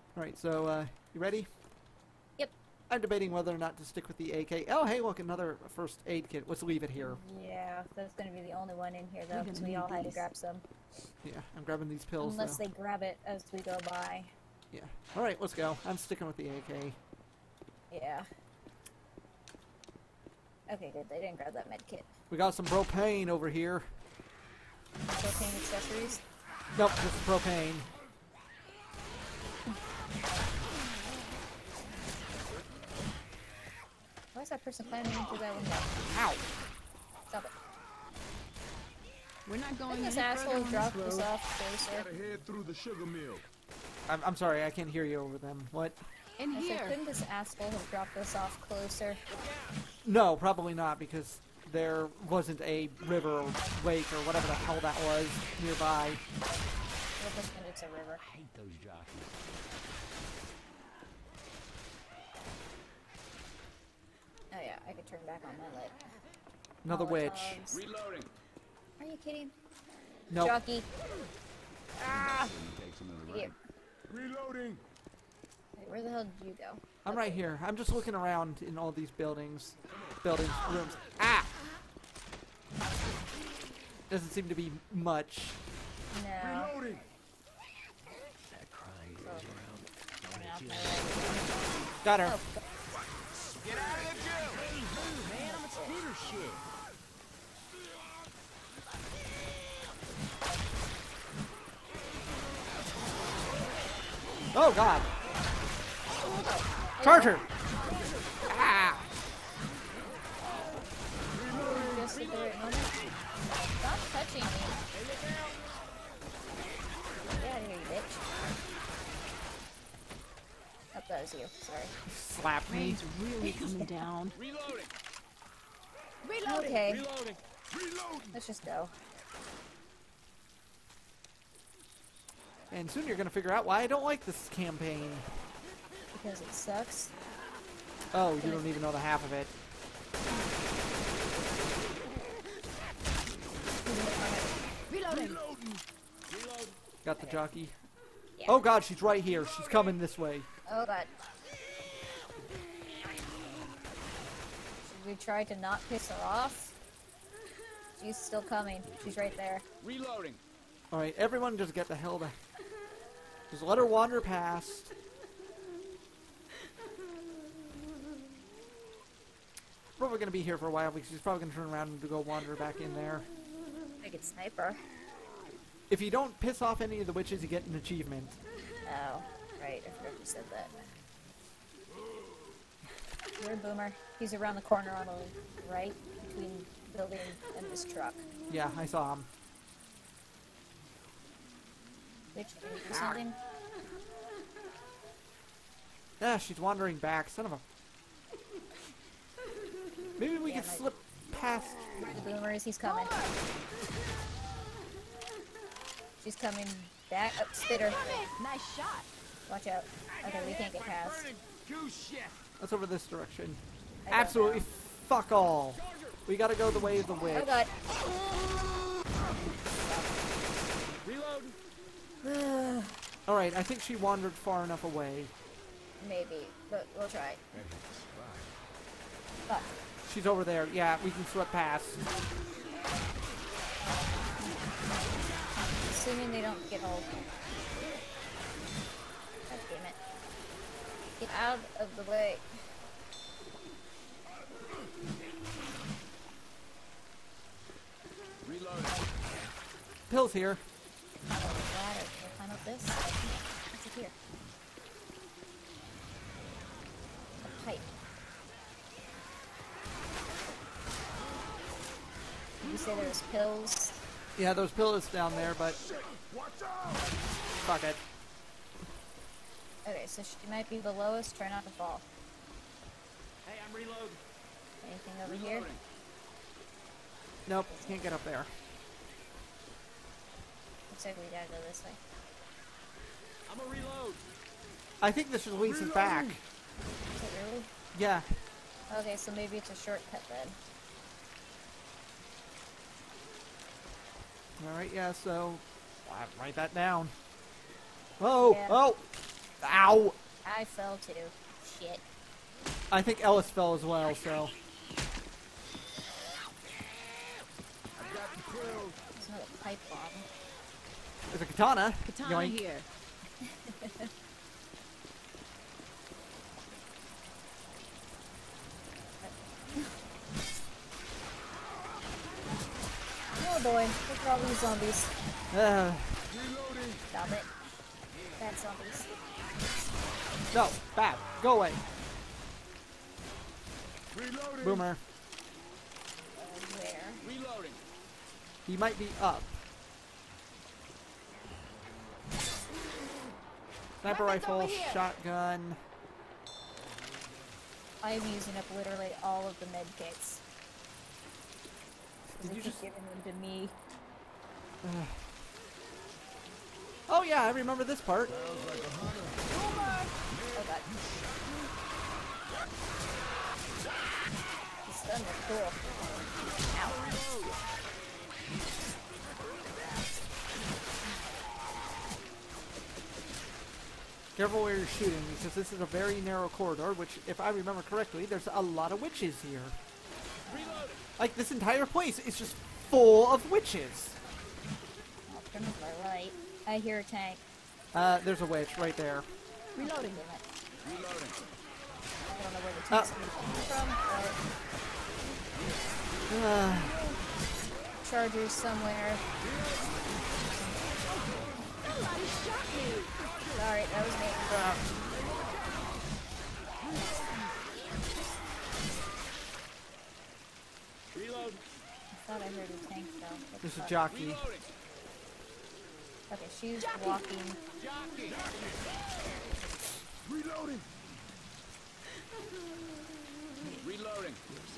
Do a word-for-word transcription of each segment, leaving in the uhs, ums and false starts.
Alright, so, uh, you ready? Yep. I'm debating whether or not to stick with the A K. Oh, hey, look, another first aid kit. Let's leave it here. Yeah, that's gonna be the only one in here, though, We're because gonna we all need had to these. grab some. Yeah, I'm grabbing these pills, Unless though. they grab it as we go by. Yeah. Alright, let's go. I'm sticking with the A K. Yeah. Okay, good. They didn't grab that med kit. We got some propane over here. Propane accessories. Nope, just propane. Why is that person climbing into that window? Ow! Stop it. We're not going Didn't this any further asshole on drop this this road. off closer? Gotta head through the sugar mill. I'm, I'm sorry, I can't hear you over them. What? In I said, here. couldn't this asshole have dropped this off closer? No, probably not, because there wasn't a river or lake or whatever the hell that was nearby. We'll pretend it's a river. I hate those jockeys. Oh yeah, I could turn back on my light. Another witch. Molotovs. Reloading. Are you kidding? Nope. Jockey. Ah! Takes another Idiot. Reloading. Wait, where the hell did you go? I'm right here. I'm just looking around in all these buildings. Buildings, rooms. Ah! Doesn't seem to be much. No. Reloading. That crying Oh. goes around. Coming off my right. Got her. Oh, Get out of the jail. Hey, move, man. I'm a speeder shit. Oh, God. Charge her! Ah! just at the right moment. Stop touching me. Get out of here, you bitch. Oh, that was you. Sorry. Slap me. Rain's really coming down. Reloading. Okay, Reloading. Reloading. let's just go. And soon you're gonna figure out why I don't like this campaign. Because it sucks. Oh, you don't even know the half of it. Reloading. Reloading. Reloading. Got the jockey. Yeah. Oh, God, she's right here. She's coming this way. Oh god. Should we try to not piss her off? She's still coming. She's right there. Reloading. Alright, everyone just get the hell back. Just let her wander past. Probably gonna be here for a while because she's probably gonna turn around and go wander back in there. I could sniper. If you don't piss off any of the witches, you get an achievement. Oh, right. I forgot you said that. Where Boomer? He's around the corner on the right between building and this truck. Yeah, I saw him. Which can you do something? Yeah, she's wandering back. Son of a... Maybe we Yeah, could my- slip past... The Boomers, he's coming. She's coming back. Oh, spitter. Nice shot. Watch out. Okay, we can't get past. Goose shit. Let's over this direction. I don't Absolutely know. fuck all. We gotta go the way of the witch. Oh god. Reloading. Alright, I think she wandered far enough away. Maybe, but we'll try. Fuck. She's over there. Yeah, we can slip past. Assuming they don't get hold. God damn it. Get out of the way. Reloading. Pills here. Oh, ladder. Can I climb up this? What's it here? A pipe. Did you say there was pills? Yeah, those pills down there, but Watch out. fuck it. Okay, so she might be the lowest. Try not to fall. Hey, I'm reloading. Anything over here? Reloading. Nope, can't get up there. Looks like we gotta go this way. I'm a reload. I think this leads us back. Is it really? Yeah. Okay, so maybe it's a shortcut then. Alright, yeah, so... I'll write that down. Oh! Yeah. Oh! Ow! I fell too. Shit. I think Ellis fell as well, so. There's another pipe bomb. There's a katana. Katana Yoink. here. Oh boy, look at all these zombies. Uh, Stop it. Bad zombies. no, bad. Go away. Reloading. Boomer. Uh, where? Reloading. He might be up. Sniper Weapons rifle, over here. shotgun. I am using up literally all of the med kits. Did They you keep just? giving them to me. Oh yeah, I remember this part. Oh god. These stuns are cool. Ow. Careful where you're shooting, because this is a very narrow corridor, which, if I remember correctly, there's a lot of witches here. Like, this entire place is just full of witches. I'll turn to my right. I hear a tank. Uh, there's a witch right there. Reloading. Damn it. Reloading. I don't know where the Uh. tank's coming from, Uh, but chargers somewhere. Somebody shot me. Sorry, that was me. uh, Reload. I thought I heard a tank though. What the there's a fuck? jockey. Reloading. Okay, she's walking. Jockey. Reloading. Reloading.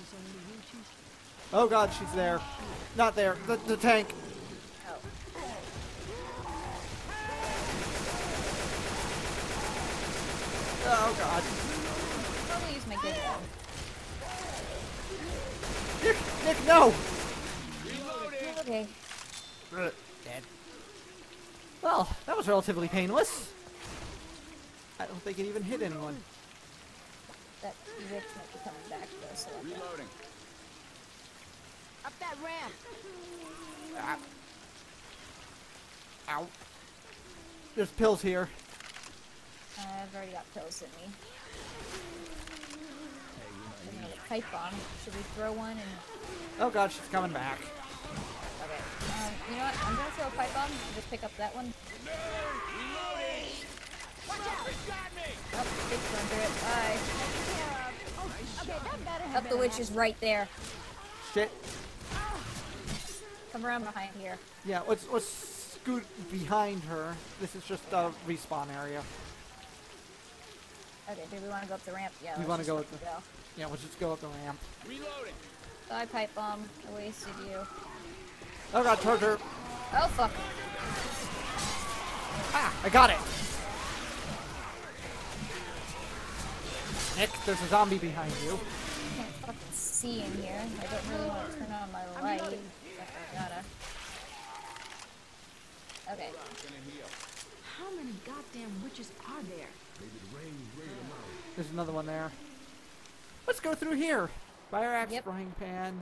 Oh god, she's there. Not there. The, the tank. Oh. Oh god. Probably use my good gun. Nick, Nick, no! Okay. Ugh, Dead. Well, that was relatively painless. I don't think it even hit anyone. That witch might be coming back though, so I think- Reloading. Up that ramp. Ah. Ow. There's pills here. I've already got pills in me. There's another pipe bomb. Should we throw one and... Oh god, she's coming back. Okay. Um, you know what? I'm gonna throw a pipe bomb and just pick up that one. Oh, it's going through it. Bye. Okay, that better have Up been the a witch is right there. Shit. Come around behind here. Yeah, let's let's scoot behind her. This is just a respawn area. Okay, do we want to go up the ramp? Yeah, We let's wanna just go fucking with the- go. Yeah, we'll just go up the ramp. Reloading. Bye, pipe bomb. I wasted you. Oh god, charger. Oh, fuck. Ah, I got it. Nick, there's a zombie behind you. I can't fucking see in here. I don't really want to turn on my light. But I gotta. Okay. How many goddamn witches are there? There's another one there. Let's go through here. Fire axe, Yep. frying pan.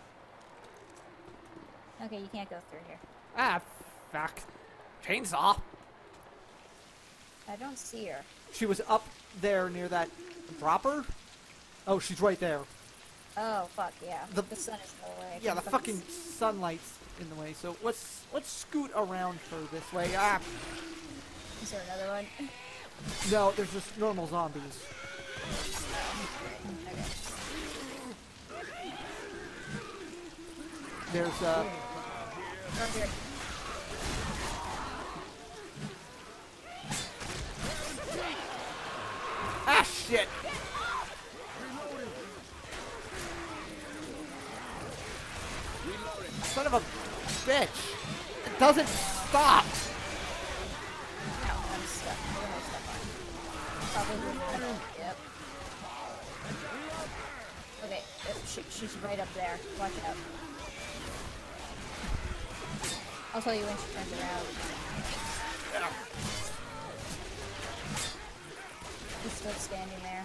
Okay, you can't go through here. Ah, fuck. Chainsaw. I don't see her. She was up there near that dropper. Oh, she's right there. Oh, fuck, yeah. The- The, sun is in the way. Yeah, the fucking sunlight's in the way. So let's let's scoot around her this way. Ah, Is there another one? no, there's just normal zombies. Okay. There's uh, Up here. ah shit. Son of a bitch. It doesn't stop. Ow, I'm stuck. What am I stuck on? Probably. Yep. Okay, yep, she, she's right up there. Watch out. I'll tell you when she turns around. Still standing there.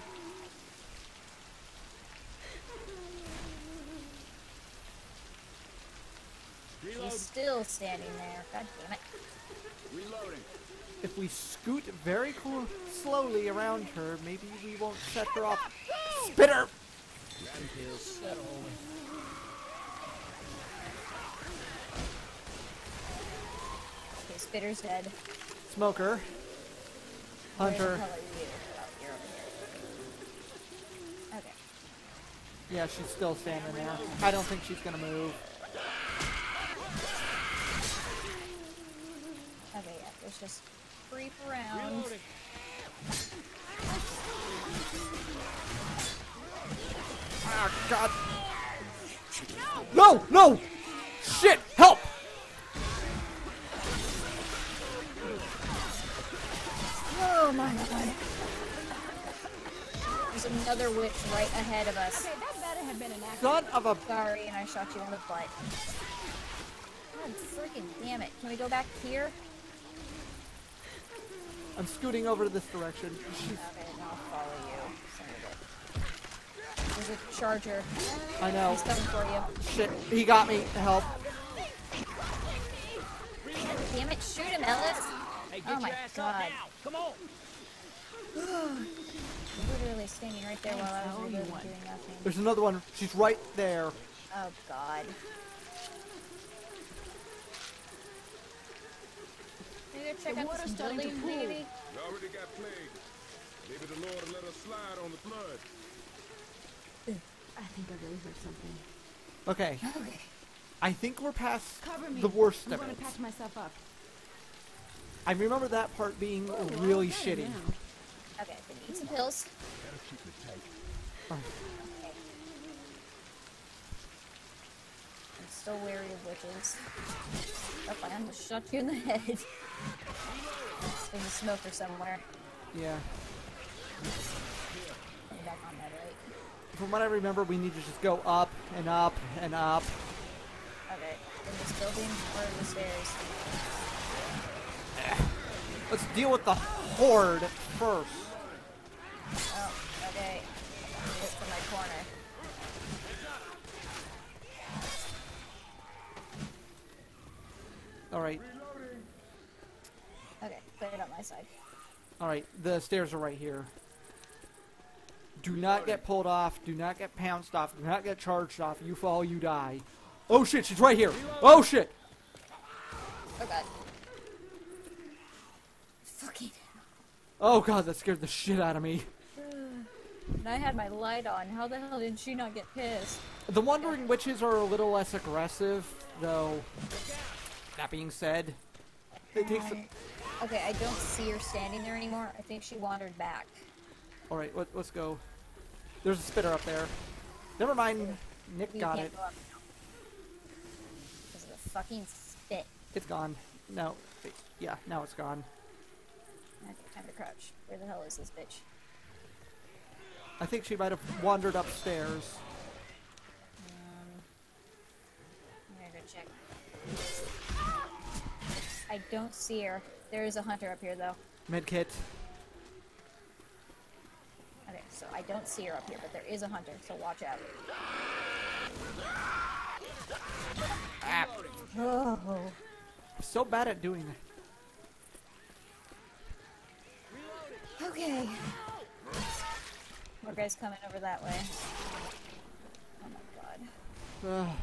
She's still standing there. God damn it. Reloading. If we scoot very cool, slowly around her, maybe we won't set her off. Spitter! Okay, Spitter's dead. Smoker. Where the Hunter. hell are you? Oh, you're over here. Okay. Yeah, she's still standing there. I don't think she's gonna move. Okay, yeah, let's just creep around. Ah, God. No, no! Shit, help! Oh my god. There's another witch right ahead of us. Okay, that better have been an accident. Son of a... Sorry, and I shot you in the butt. God freaking damn it. Can we go back here? I'm scooting over to this direction. She's... Okay, then I'll follow you. Son of a- There's a charger. I know. He's coming for you. Shit, he got me. Help. Damn it, shoot him, Ellis! Hey, get Oh my your ass God. up now. Come on. Literally standing right there while I was reloading, doing nothing. There's another one. She's right there. Oh god. Maybe go check The out water's this starting to building, pool. maybe? We already got plagued. Maybe the Lord will let us slide on the flood. I think I really heard something. Okay. Okay. I think we're past Cover me. the worst I'm of gonna it. patch myself up. I remember that part being Ooh, really okay, shitty. now. Okay, then eat some pills. That'll keep it tight. Okay. I'm still wary of witches. Oh, I almost shot you in the head. There's a smoker somewhere. Yeah. I'm back on that, right? From what I remember, we need to just go up and up and up. Okay. In this building or the stairs? Let's deal with the horde first. Oh, okay. Look for my corner. Alright, Okay, clear it on my side. alright. The stairs are right here. Do not get pulled off. Do not get pounced off. Do not get charged off. You fall, you die. Oh shit, she's right here. Oh shit. Oh god. Fucking. Oh god, that scared the shit out of me. And I had my light on. How the hell did she not get pissed? The Wandering Witches are a little less aggressive, though. That being said, it takes. Um, okay, I don't see her standing there anymore. I think she wandered back. All right, let, let's go. There's a spitter up there. Never mind. Nick You got can't it. go up now. Because of the fucking spit. It's gone. No. Wait, yeah, now it's gone. Okay, time to crouch. Where the hell is this bitch? I think she might have wandered upstairs. Um, I'm gonna go check. I don't see her. There is a hunter up here, though. Medkit. Okay, so I don't see her up here, but there is a hunter, so watch out. Ah, Oh. I'm so bad at doing that. Okay. More guys coming over that way. Oh my god. Oh,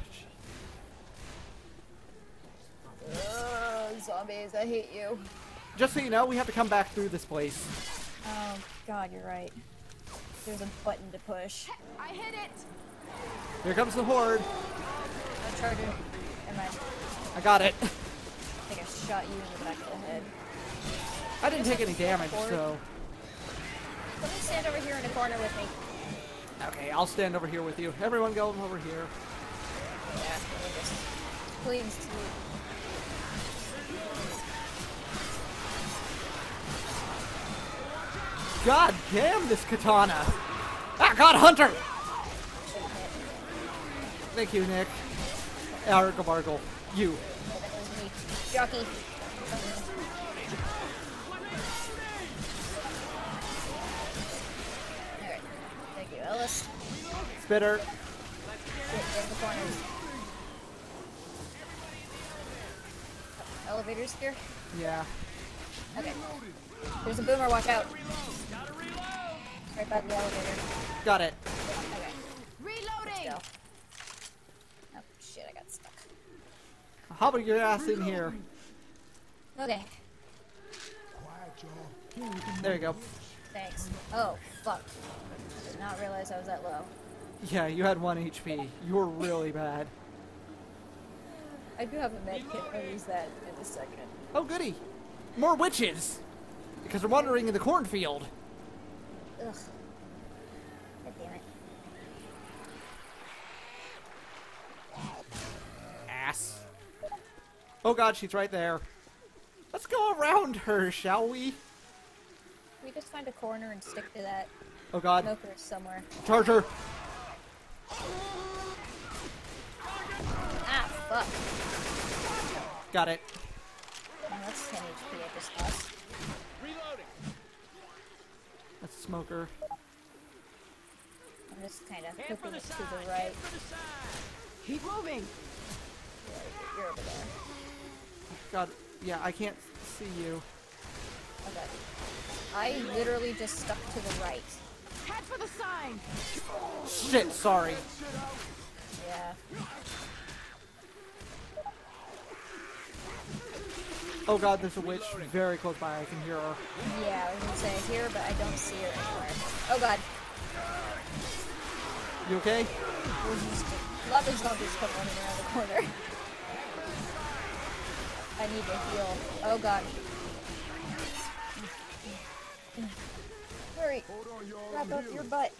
gee. Ugh, zombies, I hate you. Just so you know, we have to come back through this place. Oh god, you're right. There's a button to push. I hit it! Here comes the horde. No charger. Never mind. I got it. I think I shot you in the back of the head. I didn't take any damage, so. Let me stand over here in the corner with me. Okay, I'll stand over here with you. Everyone go over here. Yeah, let me just clean sleep. God damn this katana! Ah, God, Hunter! Thank you, Nick. Argle Bargle. You. That was me. Jockey. Spitter. Get, get in the corners. Elevators here? Yeah. Okay. There's a boomer, watch out. Right by the elevator. Got it. Okay, Reloading! go. Oh, shit, I got stuck. Hobble your ass in here. Okay, There you go. thanks. Oh, fuck. Did not realize I was that low. Yeah, you had one H P. You were really bad. I do have a med kit. I'll use that in a second. Oh, goody. More witches. Because they're wandering in the cornfield. Ugh. God damn it. Ass. Oh god, she's right there. Let's go around her, shall we? We just find a corner and stick to that. Oh god. Smoker is somewhere. Charge her. Ah, fuck. Got it. Oh, that's ten H P I just lost. That's a smoker. I'm just kind of flipping it to the right. Keep moving! You're over there. God, yeah, I can't see you. Okay. I literally just stuck to the right. Head for the sign! Shit, sorry. Yeah. Oh god, there's a witch very close by. I can hear her. Yeah, I was gonna say I hear her, but I don't see her anywhere. Oh god. You okay? Lava zombies come running around the corner. I need to heal. Oh god. Hurry. Wrap up your butt.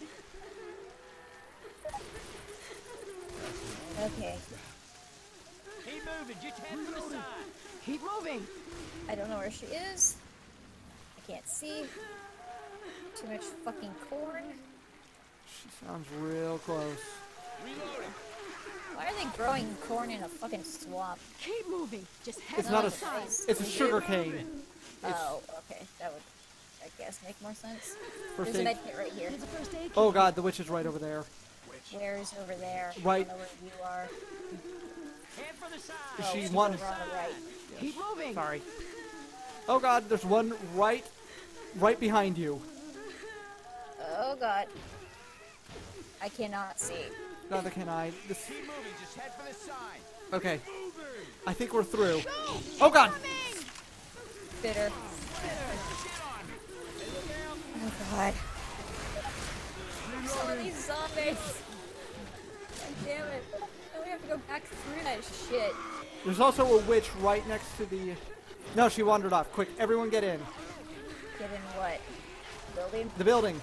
Okay. Keep moving, just head for the side. Keep moving! I don't know where she is. I can't see. Too much fucking corn. She sounds real close. Why are they growing corn in a fucking swamp? Keep moving! Just head It's for not the a. sign! It's a sugar cane. Oh, okay. That would, I guess, make more sense. First There's a aid. med kit right here. Here's a first aid kit. Oh god, the witch is right over there. Where's over there? Right. I don't know where you are. Head for the side. Oh, She it's won. over on the right. Keep moving! Sorry. Oh god, there's one right, right behind you. Oh god. I cannot see. Neither can I. This. Keep moving, just head for the side. Okay. I think we're through. Oh god. Bitter. Oh god. Some of these zombies. God damn it. Now we have to go back through that shit. There's also a witch right next to the. No, she wandered off. Quick, everyone get in. Get in what? Building? The building.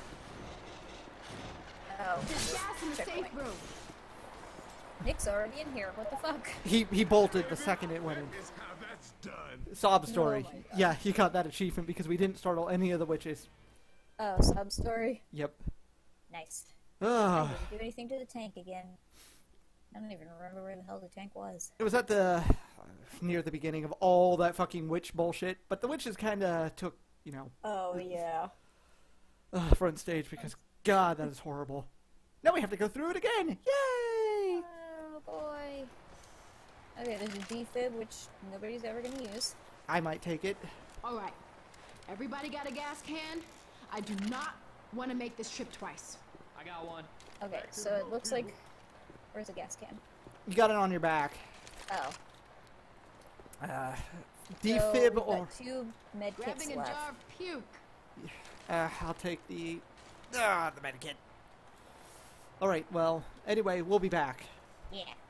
Oh. There's gas in the safe Checkpoint. room. Nick's already in here. What the fuck? He he bolted the second it went in. Is how that's done. Sob story. Oh my God. Yeah, he got that achievement because we didn't startle any of the witches. Oh, sub story. Yep. Nice. I Ugh. didn't do anything to the tank again. I don't even remember where the hell the tank was. It was at the near the beginning of all that fucking witch bullshit, but the witches kind of took, you know, Oh yeah. uh, front stage because God, that is horrible. Now we have to go through it again. Yay! Oh boy. Okay, there's a defib which nobody's ever gonna use. I might take it. Alright. Everybody got a gas can? I do not want to make this trip twice. I got one. Okay, so it looks like where's the gas can? You got it on your back. Oh. Uh, So defib we've or got two med kits Grabbing a left. jar of puke. uh, I'll take the ah the medikit. All right. Well, anyway, we'll be back. Yeah.